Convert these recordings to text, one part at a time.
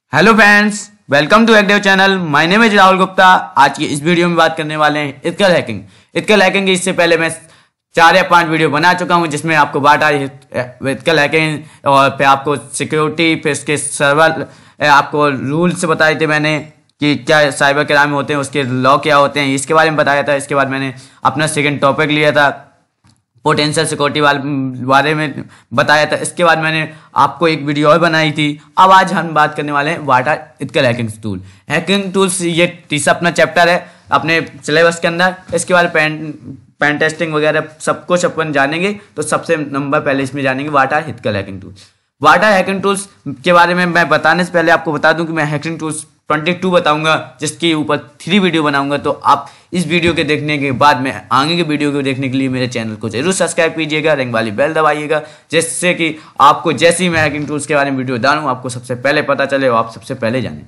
Hello friends, welcome to active channel. My name is Rahul Gupta. आज की इस वीडियो में बात करने वाले हैं इथिकल हैकिंग। इथिकल हैकिंग की इससे पहले मैं 4 या 5 वीडियो बना चुका हूं, जिसमें आपको बाटा इथिकल हैकिंग और फिर आपको सिक्योरिटी, फिर इसके सर्वर, आपको रूल्स बताए थे मैंने कि क्या साइबर क्राइम होते हैं, उसके लॉ क्या होते हैं, इसके बारे में बताया था। इसके बाद मैंने अपना सेकेंड टॉपिक लिया था, पोटेंशियल सिक्योरिटी बारे में बताया था। इसके बाद मैंने आपको एक वीडियो और बनाई थी। अब आज हम बात करने वाले हैं what are ethical hacking tool. Hacking tools ये तीसरा अपना चैप्टर है अपने सिलेबस के अंदर। इसके बाद पेन टेस्टिंग वगैरह सब कुछ अपन जानेंगे। तो सबसे नंबर पहले इसमें जानेंगे what are ethical hacking tools. What are hacking tools के बारे में मैं बताने से पहले आपको बता दूं कि मैं हैकिंग टूल्स 22 बताऊंगा, जिसके ऊपर 3 वीडियो बनाऊंगा। तो आप इस वीडियो के देखने के बाद में आगे के वीडियो को देखने के लिए मेरे चैनल को जरूर सब्सक्राइब कीजिएगा, रिंग वाली बेल दबाइएगा, जिससे कि आपको जैसे ही मैं हैकिंग टूल्स के बारे में वीडियो डालूं आपको सबसे पहले पता चले और आप सबसे पहले जानें।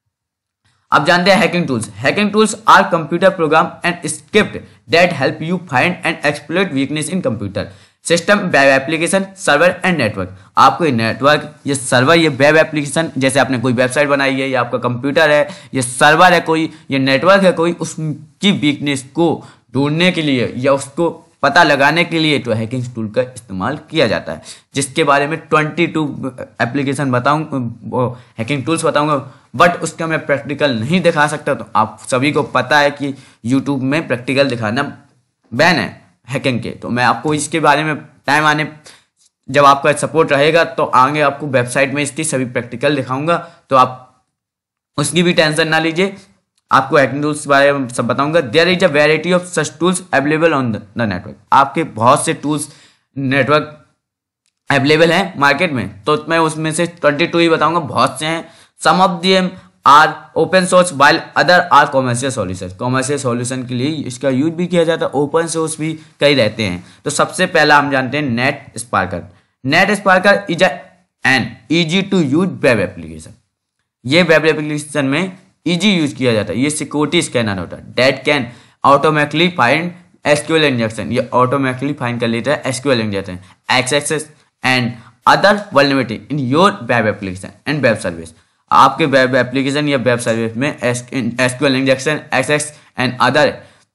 अब जानते हैं hacking tools. Hacking tools are computer program and script that help you find and exploit weakness in computer system, web application, server and network. आपको ये नेटवर्क, ये सर्वर, ये वेब एप्लीकेशन, जैसे आपने कोई वेबसाइट बनाई है, या आपका कंप्यूटर है, ये सर्वर है कोई, ये नेटवर्क है कोई, उसकी वीकनेस को ढूंढने के लिए या उसको पता लगाने के लिए तो हैकिंग टूल का इस्तेमाल किया जाता है, जिसके बारे में 22 एप्लीकेशन बताऊँ, हैकिंग टूल्स बताऊँगा। बट उसका मैं प्रैक्टिकल नहीं दिखा सकता। तो आप सभी को पता है कि यूट्यूब में प्रैक्टिकल दिखाना बैन है हैकिंग के। तो मैं आपको इसके बारे में टाइम आने, जब आपका सपोर्ट रहेगा तो आगे आपको वेबसाइट में इसकी सभी प्रैक्टिकल दिखाऊंगा। तो आप उसकी भी टेंशन ना लीजिए, आपको हैकिंग टूल्स के बारे में सब बताऊंगा। There is a variety of such tools available on the network. आपके बहुत से टूल्स नेटवर्क अवेलेबल हैं मार्केट में, तो मैं उसमें से 22 ही बताऊंगा। बहुत से हैं, some of them are open source while other are commercial solution. Commercial solution के लिए इसका यूज भी किया जाता है, ओपन सोर्स भी कई रहते हैं। तो सबसे पहला हम जानते हैं Netsparker. Netsparker is an easy to use web application. ये वेब एप्लीकेशन में इजी यूज किया जाता है। ये सिक्योरिटी स्कैनर होता है that can automatically find SQL injection. ये ऑटोमेटिकली फाइंड कर लेता है SQL injection, access and other vulnerability in your web application and web service. आपके वेब एप्लीकेशन या वेब सर्विस में SQL injection, access and other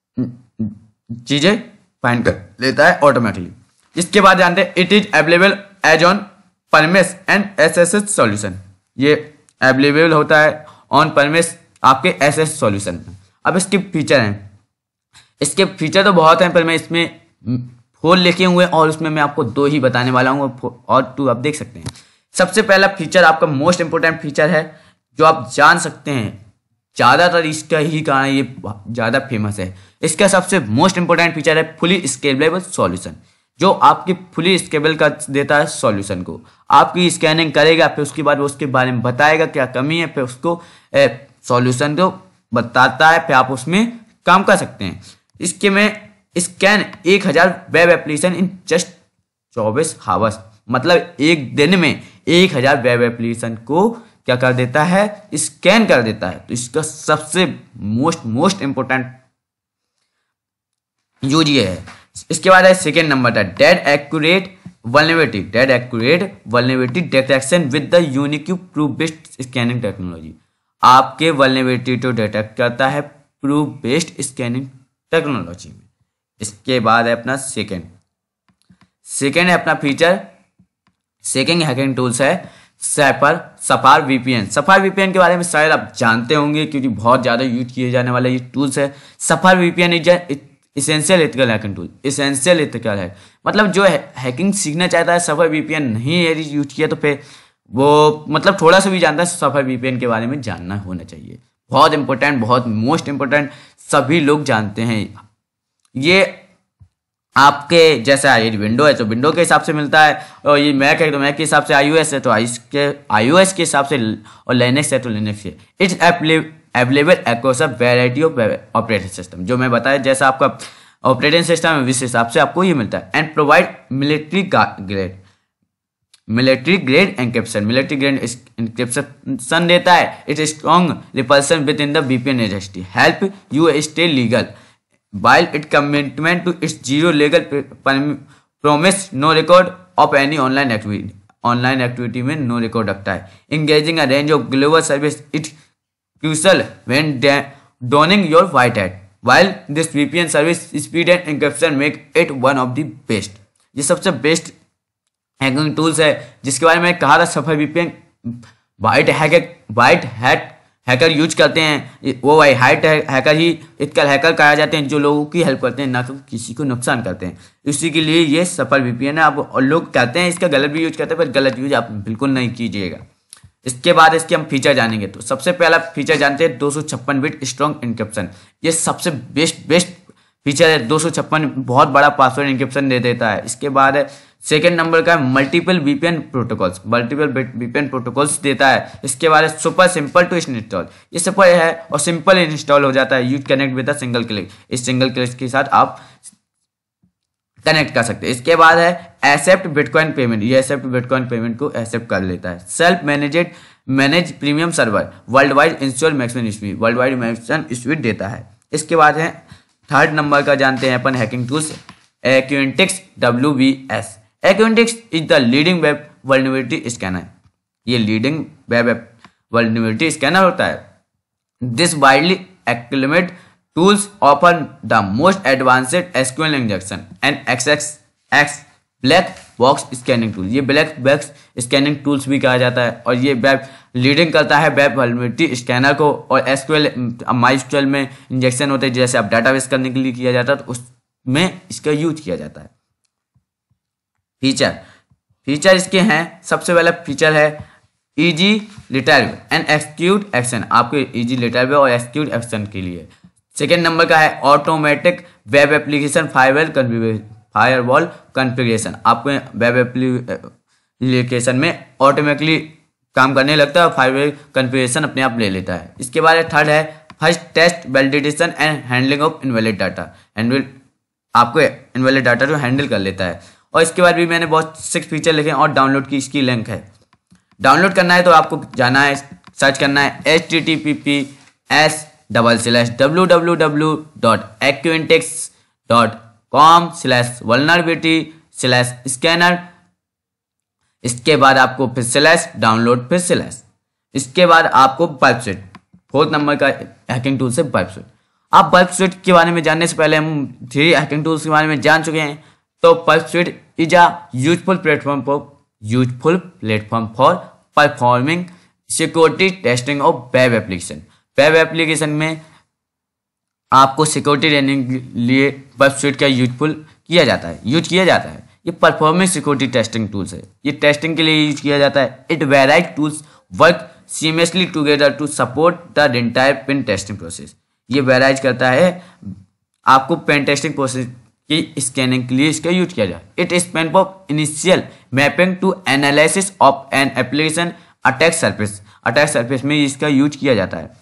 चीजें फाइंड कर लेता है ऑटोमेटिकली। इसके बाद जानते हैं it is available as on premise and SSS solution. ये अवेलेबल होता है ऑन परमिस आपके एसएस सॉल्यूशन में। अब इसके फीचर हैं, इसके फीचर तो बहुत हैं, पर मैं इसमें 4 लिखे हुए और उसमें मैं आपको 2 ही बताने वाला हूँ और 2 आप देख सकते हैं। सबसे पहला फीचर आपका मोस्ट इंपोर्टेंट फीचर है, जो आप जान सकते हैं, ज़्यादातर इसका ही कारण ये ज़्यादा फेमस है। इसका सबसे मोस्ट इंपोर्टेंट फीचर है फुली स्केलेबल सॉल्यूशन, जो आपकी फुली स्केलेबल का देता है सॉल्यूशन को। आपकी स्कैनिंग करेगा, फिर उसके बाद उसके बारे में बताएगा क्या कमी है, फिर उसको सॉल्यूशन को बताता है, फिर आप उसमें काम कर सकते हैं। इसके में scan 1000 web application in just 24 hours. मतलब एक दिन में 1000 वेब एप्लीकेशन को क्या कर देता है, स्कैन कर देता है। तो इसका सबसे मोस्ट इंपोर्टेंट यूज ये है। इसके बाद है सेकेंड नंबर था dead accurate vulnerability. Dead accurate vulnerability detection with the unique proof based scanning technology. आपके वल्नरेबिलिटी को डिटेक्ट करता है प्रूफ बेस्ड स्कैनिंग टेक्नोलॉजी में। इसके बाद है अपना सेकेंड है अपना फीचर, सेकेंड हैकिंग टूल्स है सफार वीपीएन। सफार वीपीएन के बारे में शायद आप जानते होंगे, क्योंकि बहुत ज़्यादा यूज किए जाने वाला ये टूल्स है। सफार VPN is essential ethical hacking tool. Essential ethical है मतलब जो हैकिंग सीखना चाहता है, सफार वीपीएन नहीं यूज किया तो फिर वो मतलब थोड़ा सा भी जानता है, सफार वीपीएन के बारे में जानना होना चाहिए। बहुत इंपॉर्टेंट, बहुत मोस्ट इंपॉर्टेंट, सभी लोग जानते हैं। ये आपके जैसा ये विंडो है तो विंडो के हिसाब से मिलता है, और ये मैक है तो मैक के हिसाब से, iOS है तो iOS के हिसाब से, और लिनक्स है तो लिनक्स है। It's available across a variety of operating system. जो मैं बताया जैसा आपका ऑपरेटिंग सिस्टम है उस हिसाब से आपको ये मिलता है। And provide military grade encryption. Military grade encryption देता है। It strong repulsion with in the VPN agency, help you stay legal while it commitment to its zero legal promise, no record of any online online activity में no record रखता है। Engaging a range of global service it crucial when donning your white hat while this VPN service speed and encryption make it one of the best। ये सबसे best hacking tools है जिसके बारे में कहा था। सफल VPN white hat hacker use करते हैं, वो वाइट हैकर ही इथिकल हैकर कहा जाते हैं जो लोगों की हेल्प करते हैं, ना कि किसी को नुकसान करते हैं। इसी के लिए ये सफल VPN है। आप और लोग कहते हैं इसका गलत भी यूज करते हैं, पर गलत यूज आप बिल्कुल नहीं कीजिएगा। इसके बाद इसके हम फीचर जानेंगे। तो सबसे पहला फीचर जानते हैं 256 बिट स्ट्रॉन्ग इंक्रिप्शन। ये सबसे बेस्ट फीचर है। 256 बहुत बड़ा पासवर्ड इंक्रिप्शन दे देता है। इसके बाद है सेकेंड नंबर का मल्टीपल VPN प्रोटोकॉल्स देता है। इसके बाद सुपर सिंपल टू इंस्टॉल। ये सिंपल है और सिंपल इंस्टॉल हो जाता है। Use connect with a single click. इस सिंगल क्लिक के साथ आप कनेक्ट कर सकते हैं। इसके बाद है एक्सेप्ट बिटकॉइन पेमेंट। ये एक्सेप्ट बिटकॉइन पेमेंट को एक्सेप्ट कर लेता है। Self manage premium server worldwide ensure maximum speed, worldwide maximum speed देता है। इसके बाद है थर्ड नंबर का जानते हैं अपन hacking tools Aquantix WVS। Aquantix is the leading web vulnerability scanner. ये लीडिंग वेब वल्नरेबिलिटी स्कैनर होता है। This widely acclaimed tools offer the most advanced SQL injection and XXX black box scanning tool। ये black box scanning tools भी कहा जाता है और ये वेब लीडिंग करता है वेब वल्नरेबिलिटी स्कैनर को। और SQL MySQL में इंजेक्शन होते हैं, जैसे आप डाटाबेस करने के लिए किया जाता है, तो उसमें इसका यूज किया जाता है। फीचर इसके हैं। सबसे पहला फीचर है easy retrieve and execute action. आपके इजी रिट्रीव और एक्सिक्यूट एक्शन के लिए। सेकेंड नंबर का है automatic web application firewall configuration. आपको वेब एप्लीकेशन में ऑटोमेटिकली काम करने लगता है और फायरवॉल कॉन्फ़िगरेशन अपने आप ले लेता है। इसके बाद थर्ड है first test validation and handling of invalid data. आपको इनवैलिड डाटा जो हैंडल कर लेता है। और इसके बाद भी मैंने बहुत 6 फीचर लिखे और डाउनलोड की इसकी लिंक है। डाउनलोड करना है तो आपको जाना है, सर्च करना है https://www.aquantix.com/vulnerability/scanner। इसके बाद आपको फिर स्लैश डाउनलोड फिर स्लैश। इसके बाद आपको बल्ब स्विट, फोर्थ नंबर का हैकिंग टूल से बल्ब स्विट। आप बल्ब स्विट के बारे में जानने से पहले हम 3 हैकिंग टूल्स के बारे में जान चुके हैं। तो Burp Suite is a useful platform for performing security testing of web application. Web application में आपको सिक्योरिटी देने के लिए वेब स्विट का यूज किया जाता है। ये परफॉर्मेंस सिक्योरिटी टेस्टिंग टूल्स है। ये टेस्टिंग के लिए यूज किया जाता है। It various tools work seamlessly together to support the entire pen testing process. ये वेराइज करता है आपको पेन टेस्टिंग प्रोसेस की स्कैनिंग के लिए इसका यूज किया जाए। It span for initial mapping to analysis of an application attack surface में इसका यूज किया जाता है।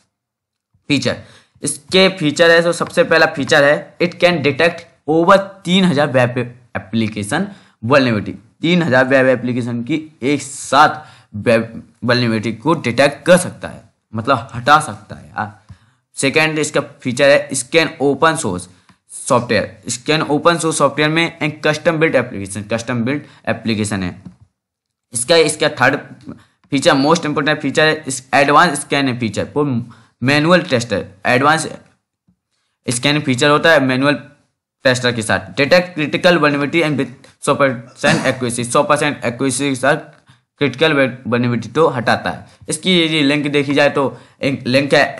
इसके फीचर है। तो सबसे पहला फीचर है it can detect over 3000 web application vulnerability. 3000 web application की एक साथ वेब वल्नरेबिलिटी को डिटेक्ट कर सकता है, मतलब हटा सकता है यार। सेकेंड इसका फीचर है स्कैन ओपन सोर्स सॉफ्टवेयर में एक कस्टम बिल्ड एप्लीकेशन है। इसका third feature most important feature है advance scanning feature for manual tester. Advance scanning feature होता है मैनुअल टेस्टर के साथ। Detect critical vulnerability and with 100% accuracy. 100% accuracy के साथ क्रिटिकल वल्नरेबिलिटी तो हटाता है। इसकी ये लिंक देखी जाए तो एक लिंक है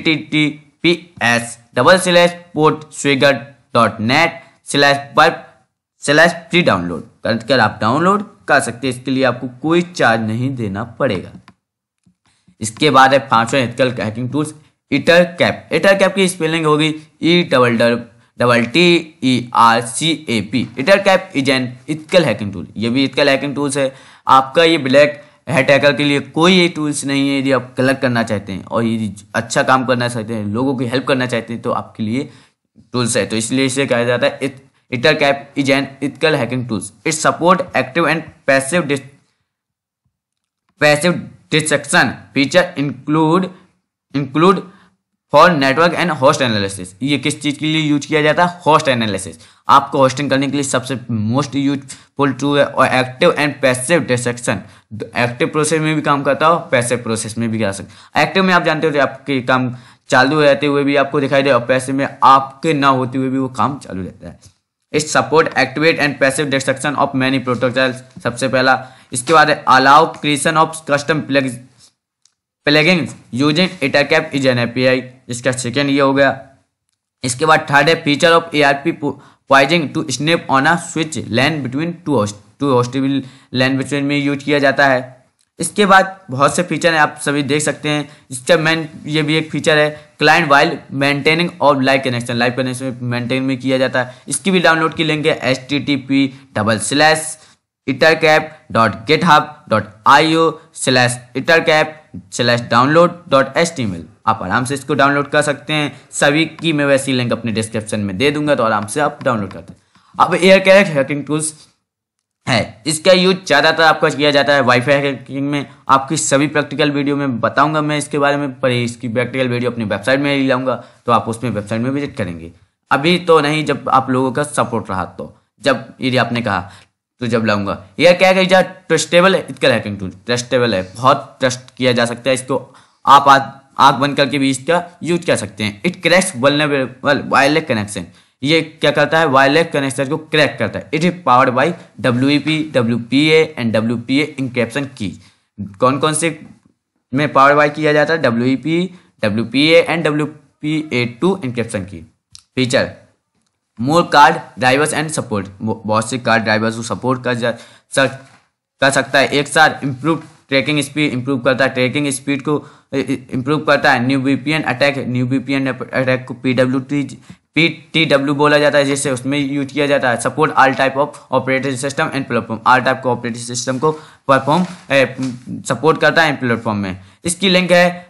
https://portswigger.net/free डाउनलोड कर आप डाउनलोड कर सकते हैं। इसके लिए आपको कोई चार्ज नहीं देना पड़ेगा। इसके बाद है पांचवा एथिकल हैकिंग टूल्स इटरकैप की स्पेलिंग होगी ETTERCAP। Ettercap is an ethical hacking tool. ये भी इथिकल हैकिंग टूल्स है। आपका ये ब्लैक हैट हैकर के लिए कोई ये टूल्स नहीं है। यदि आप गलत करना चाहते हैं और यदि अच्छा काम करना चाहते हैं, लोगों की हेल्प करना चाहते हैं, तो आपके लिए टूल्स है। तो इसलिए इसे कहा जाता है Ettercap is an ethical hacking tools. It support active and passive detection feature include for network and host analysis. ये किस चीज़ के लिए यूज किया जाता है? Host analysis. आपको होस्टिंग करने के लिए सबसे मोस्ट यूजफुल टूल है। और active and passive dissection, active process में भी काम करता हो, पैसिव प्रोसेस में भी कर सकते। एक्टिव में आप जानते हो आपके काम चालू रहते हुए भी आपको दिखाई दे, और पैसिव में आपके ना होते हुए भी वो काम चालू रहता है। It support activate and passive destruction of many protocols, सबसे पहला। इसके बाद allow creation of custom plugins using EtherCap is an API, इसका सेकेंड ये हो गया। इसके बाद थर्ड है feature of ARP poisoning to snap on a switch LAN between two hostable LAN between में यूज किया जाता है। इसके बाद बहुत से फीचर हैं, आप सभी देख सकते हैं। इसका मेन ये भी एक फीचर है, क्लाइंट वाइल मेंटेनिंग और लाइव कनेक्शन मेंटेन में किया जाता है। इसकी भी डाउनलोड की लिंक है http://ethercap.github.io/ethercap/download.html। आप आराम से इसको डाउनलोड कर सकते हैं। सभी की मैं वैसी लिंक अपने डिस्क्रिप्शन में दे दूंगा, तो आराम से आप डाउनलोड करते हैं। अब एयरकैरेक्ट हैकिंग टूल्स है, इसका यूज ज़्यादातर आपका किया जाता है वाईफाई हैकिंग में। आपकी सभी प्रैक्टिकल वीडियो में बताऊंगा मैं इसके बारे में, पर इसकी प्रैक्टिकल वीडियो अपनी वेबसाइट में ही लाऊंगा, तो आप उसमें वेबसाइट में विजिट करेंगे। अभी तो नहीं, जब आप लोगों का सपोर्ट रहा, तो जब यदि आपने कहा तो जब लाऊंगा। यह क्या है, trustable ethical hacking tool, trustable है, बहुत ट्रस्ट किया जा सकता है इसको। आप आँख बंद करके भी इसका यूज कर सकते हैं। It cracks vulnerable wireless connection, ये क्या करता है? वायरलेस कनेक्शन को क्रैक करता है। It is powered by WEP, WPA and WPA encryption की। कौन कौन से में पावर बाय किया जाता है? WEP, WPA and WPA2 encryption की। Feature more card drivers and support, बहुत से कार्ड ड्राइवर्स को सपोर्ट कर सकता है एक साथ। इम्प्रूव ट्रैकिंग स्पीड, इम्प्रूव करता है ट्रैकिंग स्पीड को, इम्प्रूव करता है। न्यू VPN अटैक को PTW बोला जाता है, जिससे उसमें यूज किया जाता है। Support all type of operating system and platform, all type का ऑपरेटिंग सिस्टम को परफॉर्म सपोर्ट करता है प्लेटफॉर्म में। इसकी लिंक है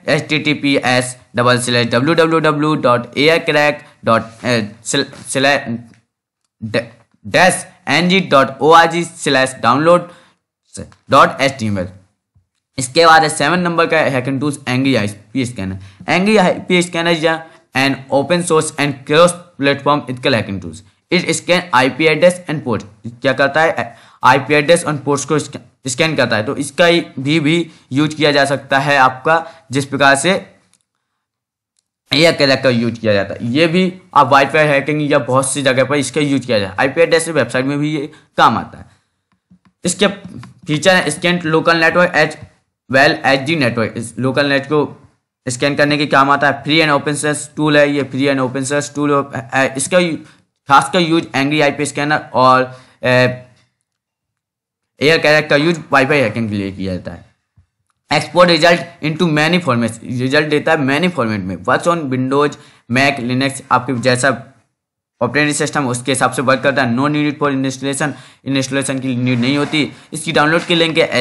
https://www.aircrack.ng.org/download.html। इसके बाद 7 नंबर का hacking tools angry IP scanner. Angry IP scanner an open source and cross platform ethical hacking tools. It scan IP address and port, क्या करता है? IP एड्रेस और पोर्ट्स को स्कैन करता है। तो इसका भी यूज किया जा सकता है आपका, जिस प्रकार से एयरकैरेक्ट का यूज किया जाता है। ये भी आप वाईफाई हैकिंग या बहुत सी जगह पर इसका यूज किया जाता है। IP एड्रेस से वेबसाइट में भी ये काम आता है। इसके फीचर है scan local network as well as the network, local net को स्कैन करने के काम आता है। Free and open source tool है, ये free and open source tool है। इसका खासकर यूज एंग्री IP स्कैनर और एयरकैरेक्ट का यूज वाईफाई हैकिंग के लिए किया जाता है। Export result into many format, result देता है मैनी फॉर्मेट में। Works on Windows, Mac, Linux, आपके जैसा ऑपरेटिंग सिस्टम उसके हिसाब से वर्क करता है। नो नीड फॉर इंस्टॉलेशन की नीड नहीं होती। इसकी डाउनलोड की लिंक है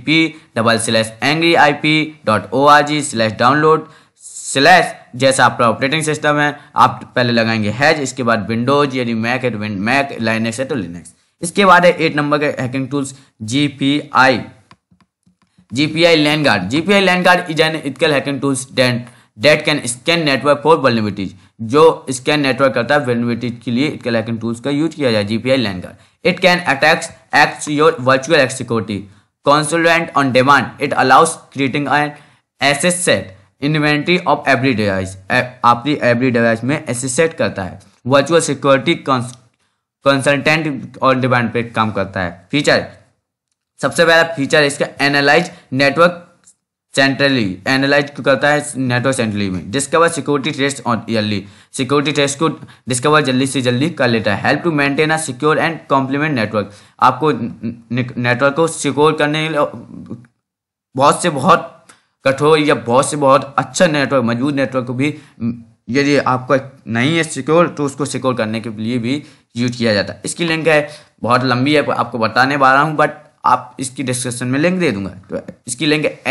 http://angryip.org/download/ जैसा आपका ऑपरेटिंग सिस्टम है आप पहले लगाएंगे हैज, इसके बाद विंडोज, यदि मैक है तो मैक, लाइनेक्स है तो लिनक्स। इसके बाद है 8 नंबर के hacking tools GPI LANguard। GPI LANguard is an ethical hacking tools that can scan network for vulnerabilities, जो स्कैन नेटवर्क करता है vulnerabilities के लिए एथिकल हैकिंग टूल्स का यूज किया जाए। GPI LANguard it can access your virtual security consultant on demand. It allows creating an access set inventory of every device, आपकी every device में access set करता है। Virtual security consultant on demand पे काम करता है। फीचर, सबसे पहला फीचर इसका एनालाइज नेटवर्क सेंट्रली, एनालाइज करता है नेटवर्क सेंट्रली में। Discover security threats on early, security threats को डिस्कवर जल्दी से जल्दी कर लेता है। Help to maintain a secure and complement network, आपको नेटवर्क को सिक्योर करने के लिए बहुत कठोर या बहुत अच्छा नेटवर्क, मजबूत नेटवर्क को भी यदि आपका नहीं है सिक्योर तो उसको सिक्योर करने के लिए भी यूज किया जाता है। इसकी लिंक है, बहुत लंबी है, आपको बताने वाला हूँ, बट आप इसकी डिस्क्रिप्शन में लिंक दे दूंगा। तो इसकी लिंक है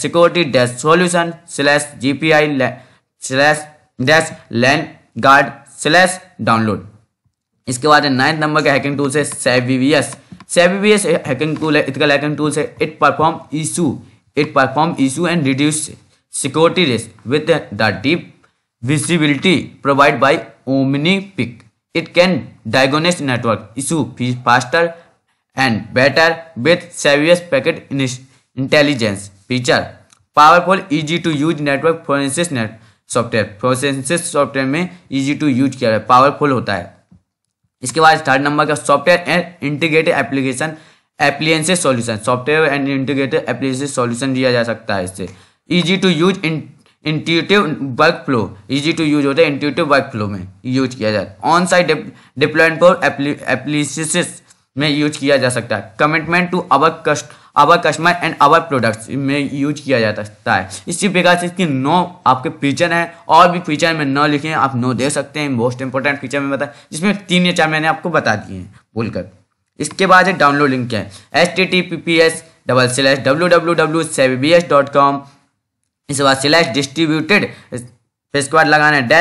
https://www.gapi.com/product-and-solution/network-security-solution/GPI/LANguard /download। इसके बाद 9th नंबर का हैकिंग टूल्स है SavvyVS। SavvyVS हैकिंग टूल है, इथिकल हैकिंग टूल्स है। It perform issue and reduce security risk with the deep visibility provided by OmniPic. It can diagnose network issue faster and better with SavvyVS packet intelligence feature. Powerful, easy to use network forensics software। forensics software में easy to use किया है, powerful होता है। इसके बाद 3rd number का software and integrated application solution. Software and integrated application solution दिया जा सकता है इससे। Easy to use intuitive work flow, easy to use होता है इंट्यूटिव वर्क फ्लो में यूज किया जाता है। On site deployment for application में यूज किया जा सकता है। Commitment to our customer and our products में यूज किया जा सकता है। इसी प्रकार से इसकी 9 आपके फीचर हैं, और भी फीचर में 9 लिखे हैं, आप 9 देख सकते हैं। मोस्ट इंपॉर्टेंट फीचर में बताया, जिसमें 3 या 4 मैंने आपको बता दिए हैं बोलकर। इसके बाद है डाउनलोड लिंक है https://www.savvyvs.com। इसके बाद /distributed, इसके बाद लगाना है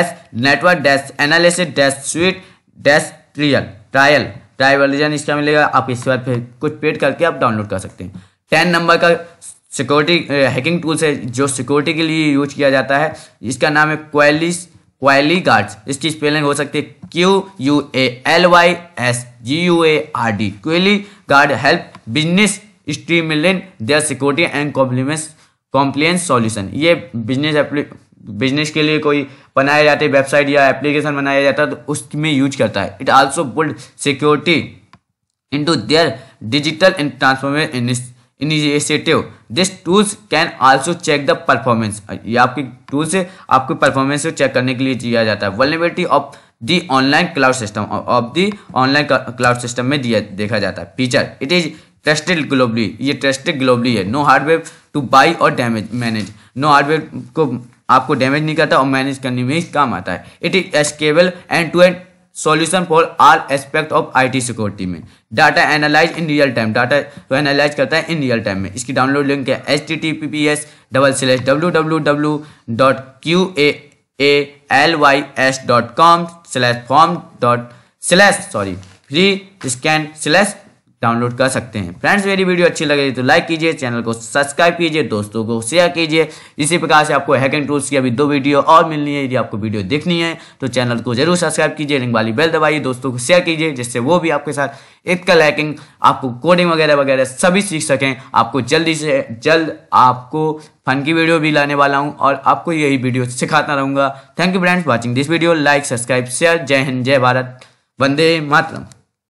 -network-analysis-suite-trial वर्जन इसका मिलेगा। आप इसके बाद फिर कुछ पेड करके आप डाउनलोड कर सकते हैं। 10 नंबर का सिक्योरिटी हैकिंग टूल्स है जो सिक्योरिटी के लिए यूज किया जाता है। इसका नाम है क्वाली गार्ड्स। इसकी स्पेलिंग हो सकती है QUALYSGUARD। QualysGuard help business streamline their security and compliance solution. ये बिजनेस के लिए कोई बनाए जाते वेबसाइट या एप्लीकेशन बनाया जाता है तो उसमें यूज करता है। It also build security into their digital and transformation initiative. This tools can also check the performance. ये आपकी टूल से आपके परफॉर्मेंस को चेक करने के लिए किया जाता है। Vulnerability of the online cloud system में देखा जाता है। Feature, it is trusted globally, ये ट्रस्टेड ग्लोबली है। No hardware to buy or manage. No hardware को आपको डैमेज नहीं करता और मैनेज करने में ही काम आता है। It is scalable and to end solution for all aspect of IT security में। Data analyse in real time, data को एनालाइज करता है इन रियल टाइम में। इसकी डाउनलोड लिंक है https://www.qaalys.com/form/free-scan/ डाउनलोड कर सकते हैं। फ्रेंड्स, मेरी वीडियो अच्छी लगे तो लाइक कीजिए, चैनल को सब्सक्राइब कीजिए, दोस्तों को शेयर कीजिए। इसी प्रकार से आपको हैकिंग टूल्स की अभी 2 वीडियो और मिलनी है। यदि आपको वीडियो देखनी है तो चैनल को जरूर सब्सक्राइब कीजिए, रिंग वाली बेल दबाइए, दोस्तों को शेयर कीजिए, जिससे वो भी आपके साथ एथिकल हैकिंग, आपको कोडिंग वगैरह सभी सीख सकें। आपको जल्दी से जल्द आपको फन की वीडियो भी लाने वाला हूँ और आपको यही वीडियो सिखाता रहूँगा। Thank you friends watching this video. Like, subscribe, share. जय हिंद, जय भारत, वंदे मातरम।